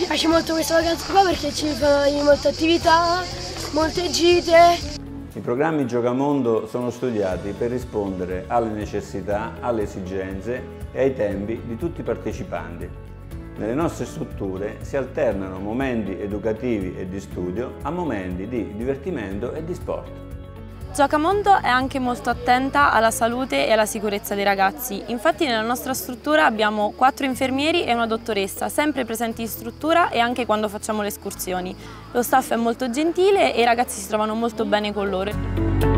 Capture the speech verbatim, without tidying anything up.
piace molto questa vacanza qua perché ci fanno molte attività, molte gite. I programmi Giocamondo sono studiati per rispondere alle necessità, alle esigenze e ai tempi di tutti i partecipanti. Nelle nostre strutture si alternano momenti educativi e di studio a momenti di divertimento e di sport. Giocamondo è anche molto attenta alla salute e alla sicurezza dei ragazzi. Infatti nella nostra struttura abbiamo quattro infermieri e una dottoressa, sempre presenti in struttura e anche quando facciamo le escursioni. Lo staff è molto gentile e i ragazzi si trovano molto bene con loro.